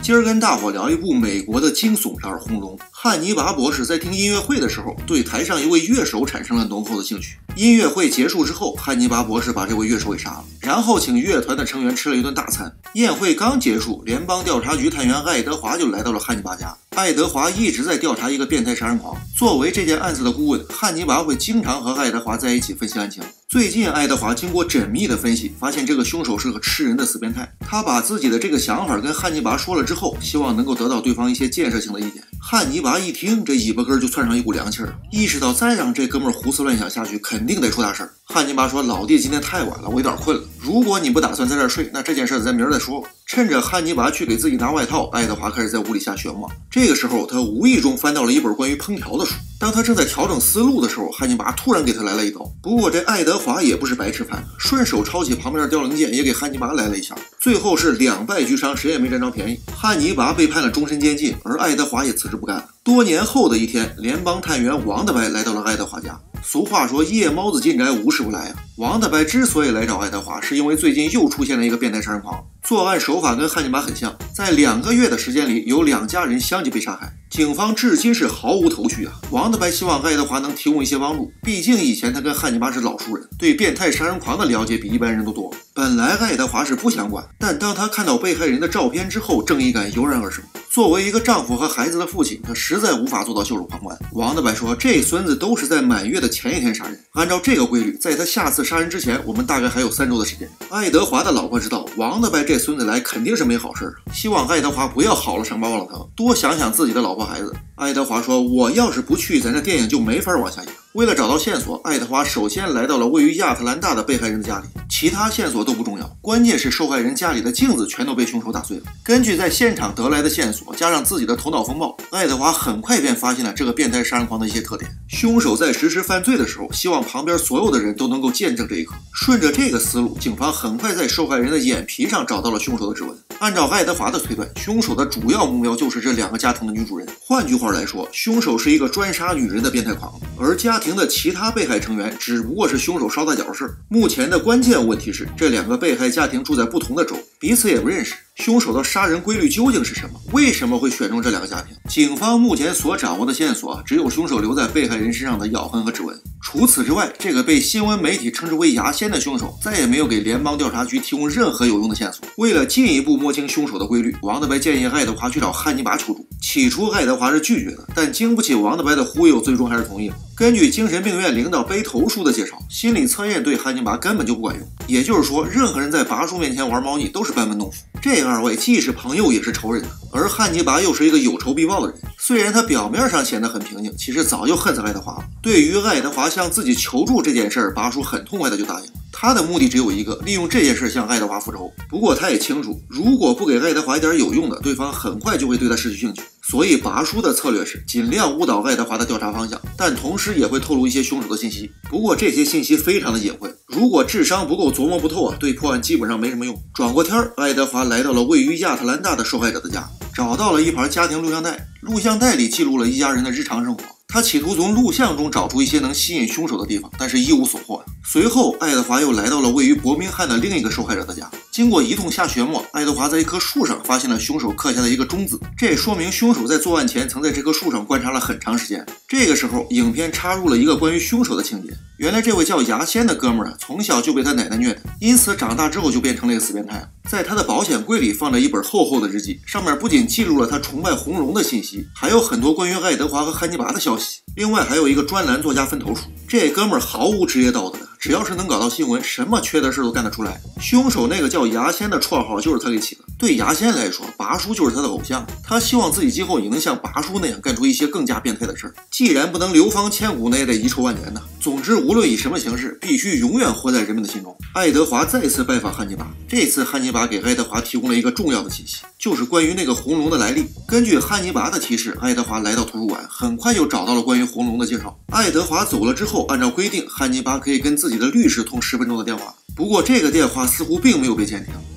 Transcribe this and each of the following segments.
今儿跟大伙聊一部美国的惊悚片《红龙》。汉尼拔博士在听音乐会的时候，对台上一位乐手产生了浓厚的兴趣。音乐会结束之后，汉尼拔博士把这位乐手给杀了，然后请乐团的成员吃了一顿大餐。宴会刚结束，联邦调查局探员爱德华就来到了汉尼拔家。爱德华一直在调查一个变态杀人狂，作为这件案子的顾问，汉尼拔会经常和爱德华在一起分析案情。最近，爱德华经过缜密的分析，发现这个凶手是个吃人的死变态。他把自己的这个想法跟汉尼拔说了之后，希望能够得到对方一些建设性的意见。汉尼拔一听，这尾巴根就窜上一股凉气儿，意识到再让这哥们儿胡思乱想下去，肯定得出大事儿。汉尼拔说：“老弟，今天太晚了，我有点困了。如果你不打算在这儿睡，那这件事咱明儿再说。”趁着汉尼拔去给自己拿外套，爱德华开始在屋里瞎旋磨。这个时候，他无意中翻到了一本关于烹调的书。当他正在调整思路的时候，汉尼拔突然给他来了一刀。不过这爱德华也不是白吃饭，顺手抄起旁边的凋零剑，也给汉尼拔来了一下。最后是两败俱伤，谁也没占着便宜。汉尼拔被判了终身监禁，而爱德华也辞职不干了。多年后的一天，联邦探员王大白来到了爱德华家。俗话说夜猫子进宅无事不来啊。王大白之所以来找爱德华，是因为最近又出现了一个变态杀人狂，作案手法跟汉尼拔很像，在2个月的时间里，有2家人相继被杀害。警方至今是毫无头绪啊。王大白希望爱德华能提供一些帮助，毕竟以前他跟汉尼拔是老熟人，对变态杀人狂的了解比一般人都多。本来爱德华是不想管，但当他看到被害人的照片之后，正义感油然而生。作为一个丈夫和孩子的父亲，他实在无法做到袖手旁观。王大白说，这孙子都是在满月的前一天杀人，按照这个规律，在他下次杀人之前，我们大概还有3周的时间。爱德华的老婆知道王大白这孙子来肯定是没好事，希望爱德华不要好了伤疤忘了疼，多想想自己的老婆孩子。爱德华说，我要是不去，咱这电影就没法往下演。为了找到线索，爱德华首先来到了位于亚特兰大的被害人的家里，其他线索都不重要，关键是受害人家里的镜子全都被凶手打碎了。根据在现场得来的线索，加上自己的头脑风暴，爱德华很快便发现了这个变态杀人狂的一些特点。凶手在实施犯罪的时候，希望旁边所有的人都能够见证这一刻。顺着这个思路，警方很快在受害人的眼皮上找到了凶手的指纹。按照爱德华的推断，凶手的主要目标就是这2个家庭的女主人。换句话来说，凶手是一个专杀女人的变态狂，而家庭的其他被害成员只不过是凶手捎带脚的事儿。目前的关键问题是，这2个被害家庭住在不同的州，彼此也不认识。凶手的杀人规律究竟是什么？为什么会选中这2个家庭？警方目前所掌握的线索只有凶手留在被害人身上的咬痕和指纹。除此之外，这个被新闻媒体称之为牙仙的凶手再也没有给联邦调查局提供任何有用的线索。为了进一步摸清凶手的规律，王大白建议爱德华去找汉尼拔求助。起初爱德华是拒绝的，但经不起王大白的忽悠，最终还是同意了。根据精神病院领导背头书的介绍，心理测验对汉尼拔根本就不管用，也就是说，任何人在拔叔面前玩猫腻都是班门弄斧。这2位既是朋友也是仇人，而汉尼拔又是一个有仇必报的人。虽然他表面上显得很平静，其实早就恨死爱德华了。对于爱德华向自己求助这件事，拔叔很痛快的就答应了。他的目的只有一个，利用这件事向爱德华复仇。不过他也清楚，如果不给爱德华一点有用的，对方很快就会对他失去兴趣。所以拔叔的策略是尽量误导爱德华的调查方向，但同时也会透露一些凶手的信息。不过这些信息非常的隐晦，如果智商不够琢磨不透对破案基本上没什么用。转过天，爱德华来到了位于亚特兰大的受害者的家，找到了一盘家庭录像带，录像带里记录了一家人的日常生活。他企图从录像中找出一些能吸引凶手的地方，但是一无所获。随后，爱德华又来到了位于伯明翰的另一个受害者的家。经过一通瞎旋磨，爱德华在一棵树上发现了凶手刻下的一个中字，这说明凶手在作案前曾在这棵树上观察了很长时间。这个时候，影片插入了一个关于凶手的情节。原来这位叫牙仙的哥们儿从小就被他奶奶虐待，因此长大之后就变成了一个死变态。在他的保险柜里放着一本厚厚的日记，上面不仅记录了他崇拜红龙的信息，还有很多关于爱德华和汉尼拔的消息。另外还有一个专栏作家分头书。这哥们儿毫无职业道德，只要是能搞到新闻，什么缺德事都干得出来。凶手那个叫牙仙的绰号就是他给起的。对牙仙来说，拔叔就是他的偶像，他希望自己今后也能像拔叔那样干出一些更加变态的事儿。既然不能流芳千古，那也得遗臭万年呢。总之，无论以什么形式，必须永远活在人们的心中。爱德华再次拜访汉尼拔，这次汉尼拔给爱德华提供了一个重要的信息，就是关于那个红龙的来历。根据汉尼拔的提示，爱德华来到图书馆，很快就找到了关于红龙的介绍。爱德华走了之后，按照规定，汉尼拔可以跟自己的律师通10分钟的电话。不过这个电话似乎并没有被监听。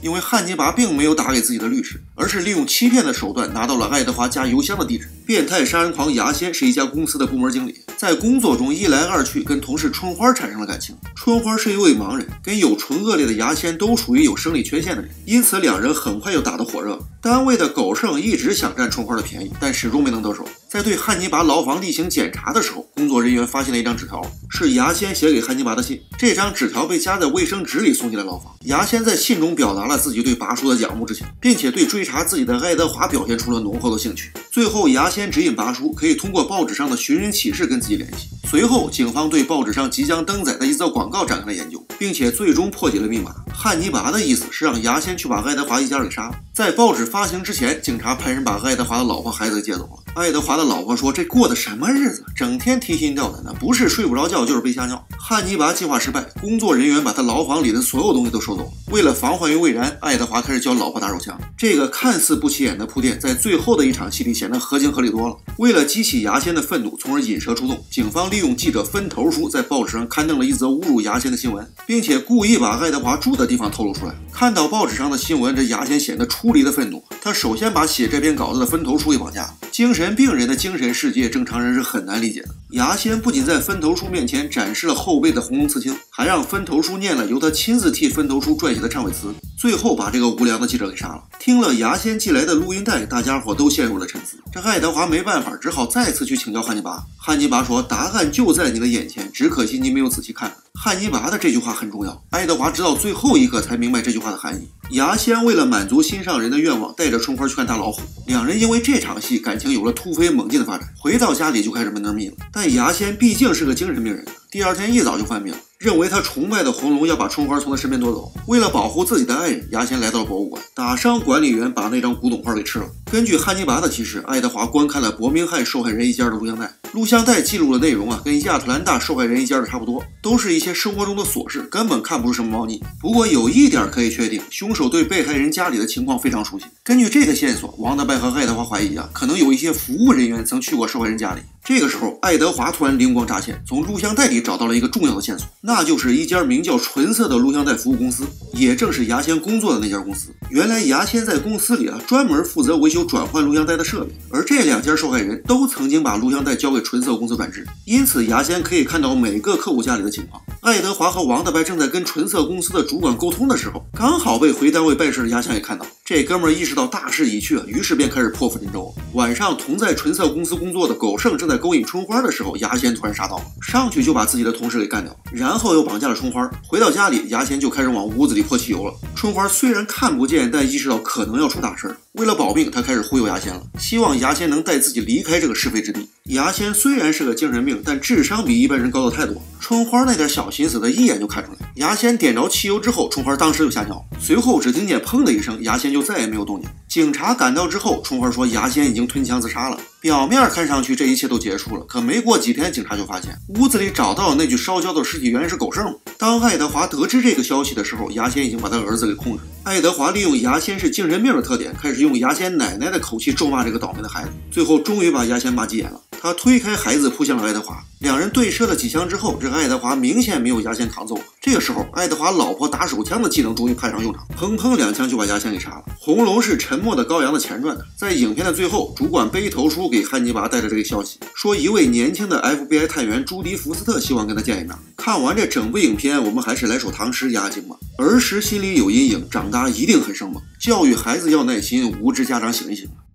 因为汉尼拔并没有打给自己的律师，而是利用欺骗的手段拿到了爱德华家邮箱的地址。变态杀人狂牙仙是一家公司的部门经理，在工作中一来二去跟同事春花产生了感情。春花是一位盲人，跟有唇恶劣的牙仙都属于有生理缺陷的人，因此两人很快就打得火热。单位的狗剩一直想占春花的便宜，但始终没能得手。在对汉尼拔牢房例行检查的时候，工作人员发现了一张纸条，是牙仙写给汉尼拔的信。这张纸条被夹在卫生纸里送进了牢房。牙仙在信中表达了自己对拔叔的仰慕之情，并且对追查自己的爱德华表现出了浓厚的兴趣。最后，牙仙指引拔叔可以通过报纸上的寻人启事跟自己联系。随后，警方对报纸上即将登载的一则广告展开了研究，并且最终破解了密码。汉尼拔的意思是让牙仙去把爱德华一家给杀了。在报纸发行之前，警察派人把爱德华的老婆孩子给接走了。爱德华的老婆说：“这过的什么日子？整天提心吊胆的，不是睡不着觉，就是被吓尿。”汉尼拔计划失败，工作人员把他牢房里的所有东西都收走了。为了防患于未然，爱德华开始教老婆打手枪。这个看似不起眼的铺垫，在最后的一场戏里显得合情合理多了。为了激起牙仙的愤怒，从而引蛇出洞，警方利用记者分头书在报纸上刊登了一则侮辱牙仙的新闻，并且故意把爱德华住的地方透露出来。看到报纸上的新闻，这牙仙显得出离的愤怒。他首先把写这篇稿子的分头书给绑架了。精神病人的精神世界，正常人是很难理解的。牙仙不仅在分头书面前展示了后背的红龙刺青，还让分头书念了由他亲自替分头书撰写的忏悔词，最后把这个无良的记者给杀了。听了牙仙寄来的录音带，大家伙都陷入了沉思。这爱德华没办法，只好再次去请教汉尼拔。汉尼拔说：“答案就在你的眼前，只可惜你没有仔细看。”汉尼拔的这句话很重要，爱德华直到最后一刻才明白这句话的含义。牙仙为了满足心上人的愿望，带着春花去看大老虎。两人因为这场戏感情有了突飞猛进的发展，回到家里就开始闷腻了。但牙仙毕竟是个精神病人，第二天一早就犯病，认为他崇拜的红龙要把春花从他身边夺走。为了保护自己的爱人，牙仙来到了博物馆，打伤管理员，把那张古董画给吃了。根据汉尼拔的提示，爱德华观看了伯明翰受害人一家的录像带。录像带记录的内容跟亚特兰大受害人一家的差不多，都是一些生活中的琐事，根本看不出什么猫腻。不过有一点可以确定，凶手对被害人家里的情况非常熟悉。根据这个线索，王德拜和爱德华怀疑可能有一些服务人员曾去过受害人家里。这个时候，爱德华突然灵光乍现，从录像带里找到了一个重要的线索，那就是一家名叫纯色的录像带服务公司，也正是牙仙工作的那家公司。原来牙仙在公司里专门负责维修转换录像带的设备，而这两家受害人都曾经把录像带交给纯色公司转制，因此牙仙可以看到每个客户家里的情况。爱德华和王大白正在跟纯色公司的主管沟通的时候，刚好被回单位办事的牙仙给看到。这哥们儿意识到大势已去，于是便开始破釜沉舟。晚上，同在纯色公司工作的狗剩正在勾引春花的时候，牙仙突然杀到了，上去就把自己的同事给干掉，然后又绑架了春花。回到家里，牙仙就开始往屋子里泼汽油了。春花虽然看不见，但意识到可能要出大事。为了保命，他开始忽悠牙仙了，希望牙仙能带自己离开这个是非之地。牙仙虽然是个精神病，但智商比一般人高得太多。春花那点小心思，他一眼就看出来。牙仙点着汽油之后，春花当时就吓尿，随后只听见砰的一声，牙仙就再也没有动静。警察赶到之后，春花说牙仙已经吞枪自杀了。表面看上去这一切都结束了，可没过几天，警察就发现屋子里找到了那具烧焦的尸体，原来是狗剩。当爱德华得知这个消息的时候，牙仙已经把他儿子给控制。爱德华利用牙仙是精神病的特点，开始用牙仙奶奶的口气咒骂这个倒霉的孩子，最后终于把牙仙骂急眼了。他推开孩子扑向了爱德华，两人对射了几枪之后，这个爱德华明显没有牙仙抗揍。这个时候，爱德华老婆打手枪的技能终于派上用场，砰砰两枪就把牙仙给杀了。红龙是沉默的羔羊的前传的。在影片的最后，主管背头书给汉尼拔带着这个消息，说一位年轻的 FBI 探员朱迪福斯特希望跟他见一面。看完这整部影片，我们还是来首唐诗压惊吧。儿时心里有阴影，长大一定很生猛。教育孩子要耐心，无知家长醒一醒。